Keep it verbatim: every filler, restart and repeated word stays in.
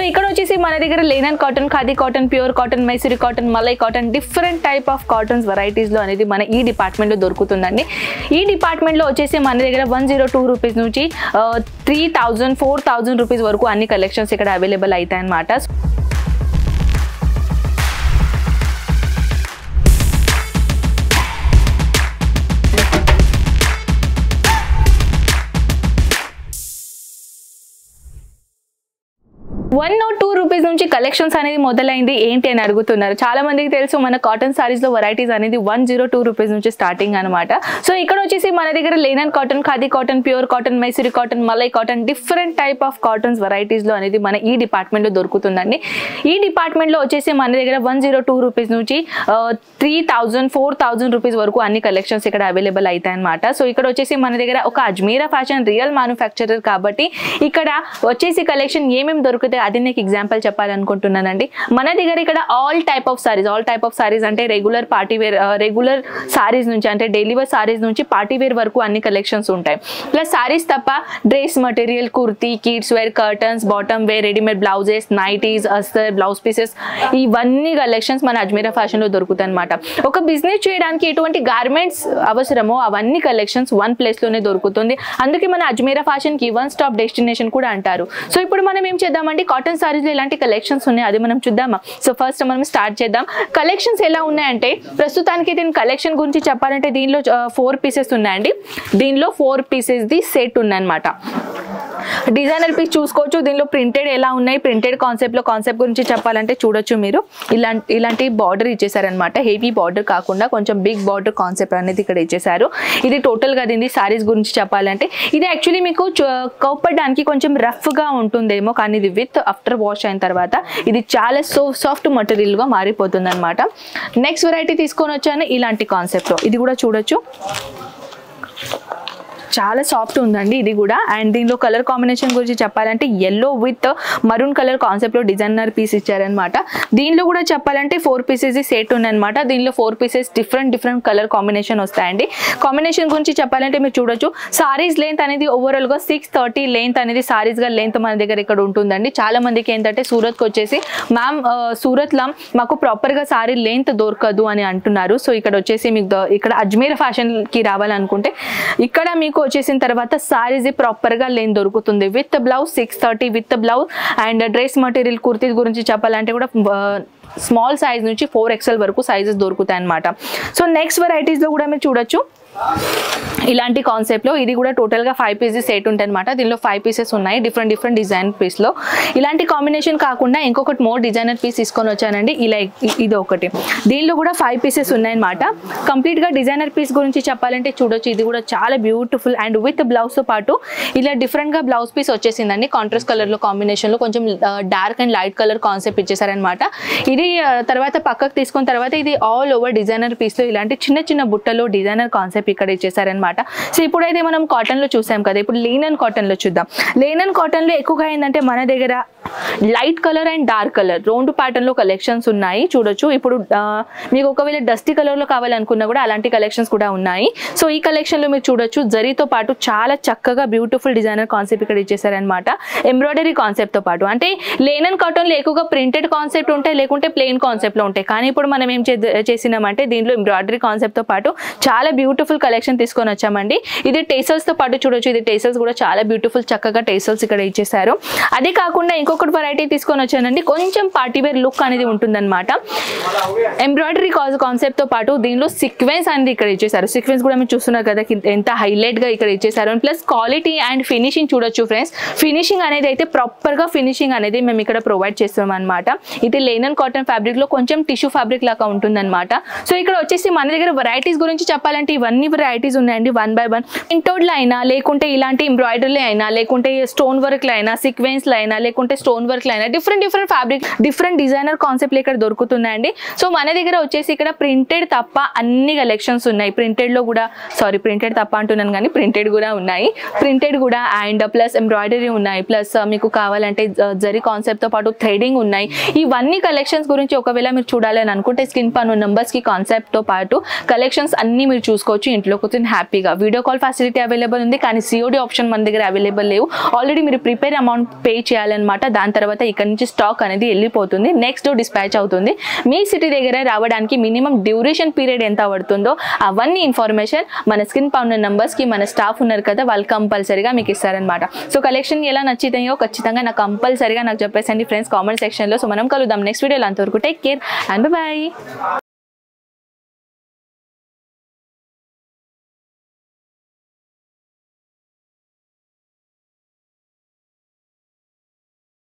ఇక్కడ వచ్చేసి మన దగ్గర linen cotton, khadi cotton, pure cotton, Mysuri cotton, malai cotton, different type of cottons varieties లో అనేది మన ఈ డిపార్ట్మెంట్ లో దొరుకుతుందండి. ఈ డిపార్ట్మెంట్ లో వచ్చేసి మన దగ్గర వన్ జీరో టూ రూపీస్ నుంచి three thousand four thousand rupees వరకు అన్ని కలెక్షన్స్ ఇక్కడ అవైలబుల్ అవుతాయి అన్నమాట. వన్ నాట్ టూ రూపీస్ నుంచి కలెక్షన్స్ అనేది మొదలైంది ఏంటి అని అడుగుతున్నారు. చాలా మందికి తెలుసు మన కాటన్ సారీస్ లో వెరైటీస్ అనేది వన్ జీరో టూ రూపీస్ నుంచి స్టార్టింగ్ అనమాట. సో ఇక్కడ వచ్చేసి మన దగ్గర linen cotton, khadi cotton, pure cotton, Mysuri cotton, malai cotton, different type of cottons varieties లో అనేది మన ఈ డిపార్ట్మెంట్ లో దొరుకుతుందండి. ఈ డిపార్ట్మెంట్ లో వచ్చేసి మన దగ్గర వన్ జీరో టూ రూపీస్ నుంచి three thousand four thousand rupees వరకు అన్ని కలెక్షన్స్ ఇక్కడ అవైలబుల్ అవుతాయి అనమాట. సో ఇక్కడ వచ్చేసి మన దగ్గర ఒక అజ్మీరా ఫ్యాషన్ రియల్ మ్యానుఫ్యాక్చరర్ కాబట్టి ఇక్కడ వచ్చేసి కలెక్షన్ ఏమేమి దొరుకుతాయి అది నీకు ఎగ్జాంపుల్ చెప్పాలనుకుంటున్నానండి. మన దగ్గర ఇక్కడ all type of saris all type of saris అంటే regular party wear regular saris నుంచి అంటే డైలీ వేర్ సారీస్ నుంచి పార్టీ వేర్ వరకు అన్ని కలెక్షన్స్ ఉంటాయి. ప్లస్ సారీస్ తప్ప dress material, kurti, kids wear, curtains, bottom wear, readymade blouses, nighties, అస్తర్, బ్లౌజ్ పీసెస్ ఇవన్నీ కలెక్షన్స్ మన అజ్మీరా ఫ్యాషన్ లో దొరుకుతాయి అనమాట. ఒక బిజినెస్ చేయడానికి ఎటువంటి గార్మెంట్స్ అవసరమో అవన్నీ కలెక్షన్స్ వన్ ప్లేస్ లోనే దొరుకుతుంది. అందుకే మన అజ్మీరా ఫ్యాషన్ కి వన్ స్టాప్ డెస్టినేషన్ కూడా అంటారు. సో ఇప్పుడు మనం ఏం చేద్దామంటే కాటన్ సారీస్ లో ఇలాంటి కలెక్షన్స్ ఉన్నాయి అది మనం చూద్దామా. సో ఫస్ట్ మనం స్టార్ట్ చేద్దాం. కలెక్షన్స్ ఎలా ఉన్నాయంటే ప్రస్తుతానికి దీని కలెక్షన్ గురించి చెప్పాలంటే దీనిలో ఫోర్ పీసెస్ ఉన్నాయండి. దీనిలో ఫోర్ పీసెస్ ది సెట్ ఉన్నాయన్నమాట. డిజైనర్ పీస్ చూసుకోవచ్చు. దీనిలో ప్రింటెడ్ ఎలా ఉన్నాయి, ప్రింటెడ్ కాన్సెప్ట్ లో కాన్సెప్ట్ గురించి చెప్పాలంటే చూడొచ్చు మీరు. ఇలాంటి ఇలాంటి బార్డర్ ఇచ్చేసారనమాట. హెవీ బార్డర్ కాకుండా కొంచెం బిగ్ బార్డర్ కాన్సెప్ట్ అనేది ఇక్కడ ఇచ్చేసారు. ఇది టోటల్ గా దీని సారీస్ గురించి చెప్పాలంటే ఇది యాక్చువల్లీ మీకు కప్పడానికి కొంచెం రఫ్ గా ఉంటుందేమో కానీ ఇది విత్ ఆఫ్టర్ వాష్ అయిన తర్వాత ఇది చాలా సో సాఫ్ట్ మటీరియల్ గా మారిపోతుంది అనమాట. నెక్స్ట్ వెరైటీ తీసుకొని వచ్చాను ఇలాంటి కాన్సెప్ట్ లో. ఇది కూడా చూడొచ్చు, చాలా సాఫ్ట్ ఉందండి ఇది కూడా. అండ్ దీనిలో కలర్ కాంబినేషన్ గురించి చెప్పాలంటే yellow with maroon colour concept లో డిజైనర్ పీస్ ఇచ్చారనమాట. దీనిలో కూడా చెప్పాలంటే ఫోర్ పీసెస్ సెట్ ఉన్నాయన్నమాట. దీనిలో four pieces different different colour combination వస్తాయండి. కాంబినేషన్ గురించి చెప్పాలంటే మీరు చూడొచ్చు సారీస్ లెంత్ అనేది ఓవరాల్ గా సిక్స్ థర్టీ లెంత్ అనేది సారీస్ గా లెంత్ మన దగ్గర ఇక్కడ ఉంటుందండి. చాలా మందికి ఏంటంటే సూరత్ కి వచ్చేసి మ్యామ్ సూరత్ లో మాకు ప్రాపర్ గా సారీ లెంత్ దొరకదు అని అంటున్నారు. సో ఇక్కడ వచ్చేసి మీకు ఇక్కడ అజ్మీరా ఫ్యాషన్ కి రావాలనుకుంటే ఇక్కడ మీకు వచ్చేసిన తర్వాత సారీస్ ప్రాపర్ గా లెంత్ దొరుకుతుంది with blouse six thirty with blouse. And dress material kurti గురించి చెప్పాలంటే కూడా స్మాల్ సైజ్ నుంచి ఫోర్ ఎక్స్ఎల్ వరకు సైజెస్ దొరుకుతాయి అనమాట. సో నెక్స్ట్ వెరైటీస్ లో కూడా మీరు చూడొచ్చు ఇలాంటి కాన్సెప్ట్ లో. ఇది కూడా టోటల్ గా ఫైవ్ పీసెస్ సెట్ ఉంటాయి అనమాట. దీనిలో ఫైవ్ పీసెస్ ఉన్నాయి డిఫరెంట్ డిఫరెంట్ డిజైన్ పీస్ లో. ఇలాంటి కాంబినేషన్ కాకుండా ఇంకొకటి మోర్ డిజైనర్ పీస్ తీసుకొని వచ్చానండి. ఇలా ఇది ఒకటి. దీనిలో కూడా ఫైవ్ పీసెస్ ఉన్నాయన్నమాట. కంప్లీట్ గా డిజైనర్ పీస్ గురించి చెప్పాలంటే చూడొచ్చు. ఇది కూడా చాలా బ్యూటిఫుల్ అండ్ విత్ బ్లౌజ్ తో పాటు ఇలా డిఫరెంట్ గా బ్లౌజ్ పీస్ వచ్చేసిందండి. కాంట్రాస్ట్ కలర్ లో కాంబినేషన్ లో కొంచెం dark and light colour concept ఇచ్చేసారనమాట. ఇది తర్వాత పక్కకు తీసుకున్న తర్వాత ఇది ఆల్ ఓవర్ డిజైనర్ పీస్ లో ఇలాంటి చిన్న చిన్న బుట్టలో డిజైనర్ కాన్సెప్ట్ ఇక్కడ ఇచ్చేసారనమాట. సో ఇప్పుడైతే మనం కాటన్ లో చూసాం కదా, ఇప్పుడు లేనన్ కాటన్ లో చూద్దాం. లేనన్ కాటన్ లో ఎక్కువగా ఏంటంటే మన దగ్గర light colour and dark colour రెండు ప్యాటర్న్ లో కలెక్షన్స్ ఉన్నాయి చూడొచ్చు. ఇప్పుడు మీకు ఒకవేళ డస్టీ కలర్ లో కావాలనుకున్నా కూడా అలాంటి కలెక్షన్స్ కూడా ఉన్నాయి. సో ఈ కలెక్షన్ లో మీరు చూడొచ్చు జరీతో పాటు చాలా చక్కగా బ్యూటిఫుల్ డిజైనర్ కాన్సెప్ట్ ఇక్కడ ఇచ్చేసారనమాట. ఎంబ్రాయిడరీ కాన్సెప్ట్ తో పాటు అంటే లేనన్ కాటన్ లో ఎక్కువగా ప్రింటెడ్ కాన్సెప్ట్ ఉంటాయి లేకుంటే ప్లెయిన్ కాన్సెప్ట్ లో ఉంటాయి. కానీ ఇప్పుడు మనం ఏం చేసినామంటే దీంట్లో ఎంబ్రాయిడరీ కాన్సెప్ట్ తో పాటు చాలా బ్యూటిఫుల్ కలెక్షన్ తీసుకొని వచ్చామండి. ఇది టేసల్స్ తో పాటు చూడొచ్చు. ఇది టేసల్స్ కూడా చాలా బ్యూటిఫుల్ చక్కగా టేసల్స్ ఇక్కడ ఇచ్చేసారు. అదే కాకుండా ఇంకొకటి వెరైటీ తీసుకొని వచ్చానండి. కొంచెం పార్టీ వేర్ లుక్ అనేది ఉంటుందన్నమాట. ఎంబ్రాయిడరీ కాన్సెప్ట్ తో పాటు దీనిలో సీక్వెన్స్ అనేది ఇక్కడ ఇచ్చేసారు. సీక్వెన్స్ కూడా మీరు చూస్తున్నారు కదా ఎంత హైలైట్ గా ఇక్కడ ఇచ్చేసారు. ప్లస్ క్వాలిటీ అండ్ ఫినిషింగ్ చూడొచ్చు ఫ్రెండ్స్. ఫినిషింగ్ అనేది అయితే ప్రాపర్ గా ఫినిషింగ్ అనేది మేము ఇక్కడ ప్రొవైడ్ చేస్తాం అనమాట. ఇది లేనన్ కాటన్ ఫ్యాబ్రిక్ లో కొంచెం టిష్యూ ఫ్యాబ్రిక్ లాగా ఉంటుందన్నమాట. సో ఇక్కడ వచ్చేసి మన దగ్గర వెరైటీస్ గురించి చెప్పాలంటే ఇవన్నీ వెరైటీస్ ఉన్నాయండి వన్ బై వన్. ప్రింటెడ్ లో అయినా లేకుంటే ఇలాంటి ఎంబ్రాయిడరీ అయినా లేకుంటే స్టోన్ వర్క్ లో అయినా సీక్వెన్స్ లో అయినా లేకుంటే స్టోన్ వర్క్ లో అయినా different different fabric different designer concept ఇక్కడ దొరుకుతున్నాయండి. సో మన దగ్గర వచ్చేసి ఇక్కడ ప్రింటెడ్ తప్ప అన్ని కలెక్షన్స్ ఉన్నాయి. ప్రింటెడ్ లో కూడా సారీ ప్రింటెడ్ తప్ప అంటున్నాను కానీ ప్రింటెడ్ కూడా ఉన్నాయి. ప్రింటెడ్ కూడా అండ్ ప్లస్ ఎంబ్రాయిడరీ ఉన్నాయి. ప్లస్ మీకు కావాలంటే జరీ కాన్సెప్ట్ తో పాటు థ్రెడింగ్ ఉన్నాయి. ఇవన్నీ కలెక్షన్స్ కలెక్షన్స్ గురించి ఒకవేళ మీరు చూడాలని అనుకుంటే స్క్రీన్ పైన నెంబర్స్ కి కాన్సెప్ట్ తో పాటు కలెక్షన్స్ అన్ని మీరు చూసుకోవచ్చు ఇంట్లో కూర్చొని హ్యాపీగా. వీడియో కాల్ ఫెసిలిటీ అవైలబుల్ ఉంది, కానీ సిఓడి ఆప్షన్ మన దగ్గర అవైలబుల్ లేవు. ఆల్రెడీ మీరు ప్రిపేర్ అమౌంట్ పే చేయాలన్నమాట. దాని తర్వాత ఇక్కడ నుంచి స్టాక్ అనేది వెళ్ళిపోతుంది, నెక్స్ట్ డే డిస్పాచ్ అవుతుంది. మీ సిటీ దగ్గర రావడానికి మినిమం డ్యూరేషన్ పీరియడ్ ఎంత పడుతుందో అవన్నీ ఇన్ఫర్మేషన్ మన స్క్రీన్ పైన నంబర్స్ కి మన స్టాఫ్ ఉన్నారు కదా, వాళ్ళు కంపల్సరీగా మీకు ఇస్తారనమాట. సో కలెక్షన్ ఎలా నచ్చుతాయో ఖచ్చితంగా నాకు కంపల్సరీగా నాకు చెప్పేసండి ఫ్రెండ్స్ కామెంట్ సెక్షన్ లో. సో మనం కలుద్దాం నెక్స్ట్ వీడియోలో. అంతవరకు టేక్ కేర్ అండ్ బై.